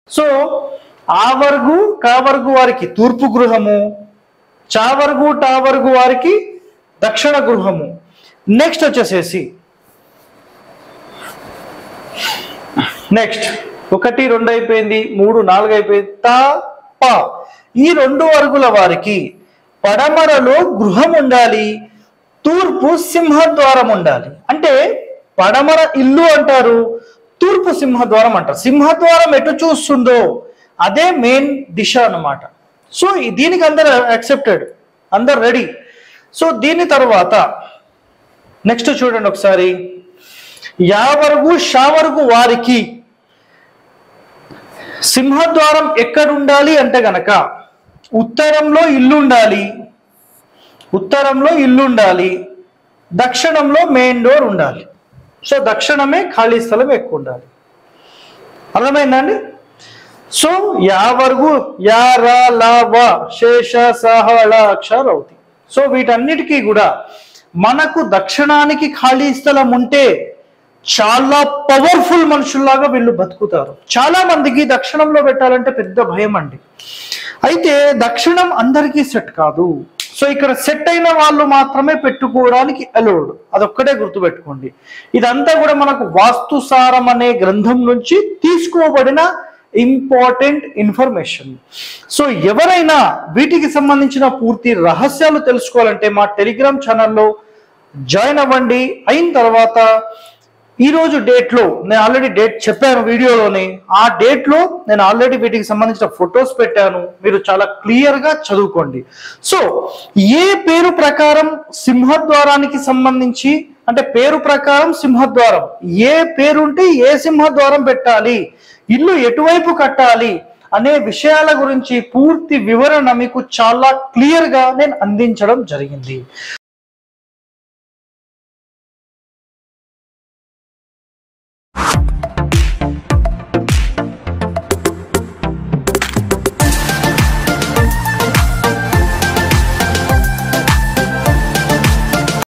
So ఆ వర్గు కా వర్గు వారికి తూర్పు గృహము, చా వర్గు టా వర్గు వారికి దక్షిణ గృహము. నెక్స్ట్ వచ్చేసేసి నెక్స్ట్ 1 2 అయిపోయింది, 3 4 అయిపోయింది. తా పా ఈ 2 వర్గుల వారికి పడమరలో గృహం ఉండాలి, తూర్పు సింహద్వారం ఉండాలి. అంటే పడమర ఇల్లు అంటారు, తూర్పు సింహద్వారం అంటారు. సింహద్వారం ఎటు చూస్తుందో అదే మెయిన్ దిశ అన్నమాట. సో దీనికి అందరు యాక్సెప్టెడ్, అందరు రెడీ. సో దీని తర్వాత నెక్స్ట్ చూడండి ఒకసారి, యా వర్గు షా వర్గు వారికి సింహద్వారం ఎక్కడ ఉండాలి అంటే గనక ఉత్తరంలో ఇల్లు ఉండాలి, ఉత్తరంలో ఇల్లు ఉండాలి, దక్షిణంలో మెయిన్ డోర్ ఉండాలి. సో దక్షిణమే ఖాళీ స్థలం ఎక్కువ ఉండాలి. అర్థమైందండి? సో యా వర్గు యా రా లా వా శేష సహ ళ అక్ష రౌతి. సో వీటన్నిటికీ కూడా మనకు దక్షిణానికి ఖాళీ స్థలం ఉంటే చాలా పవర్ఫుల్ మనుషుల్లాగా వీళ్ళు బతుకుతారు. చాలా మందికి దక్షిణంలో పెట్టాలంటే పెద్ద భయం అండి. అయితే దక్షిణం అందరికీ సెట్ కాదు. సో ఇక్కడ సెట్ అయిన వాళ్ళు మాత్రమే పెట్టుకోవడానికి అలౌడ్, అదొక్కటే గుర్తుపెట్టుకోండి. ఇదంతా కూడా మనకు వాస్తుసారం అనే గ్రంథం నుంచి తీసుకోబడిన ఇంపార్టెంట్ ఇన్ఫర్మేషన్. సో ఎవరైనా వీటికి సంబంధించిన పూర్తి రహస్యాలు తెలుసుకోవాలంటే మా టెలిగ్రామ్ ఛానల్లో జాయిన్ అవ్వండి. అయిన తర్వాత ఈరోజు డేట్లో నేను ఆల్రెడీ డేట్ చెప్పాను వీడియోలోనే, ఆ డేట్లో నేను ఆల్రెడీ వీటికి సంబంధించిన ఫొటోస్ పెట్టాను, మీరు చాలా క్లియర్గా చదువుకోండి. సో ఏ పేరు ప్రకారం సింహద్వారానికి సంబంధించి, అంటే పేరు ప్రకారం సింహద్వారం ఏ పేరుంటే ఏ సింహద్వారం పెట్టాలి, ఇల్లు ఎటువైపు కట్టాలి అనే విషయాల గురించి పూర్తి వివరణ మీకు చాలా క్లియర్గా నేను అందించడం జరిగింది.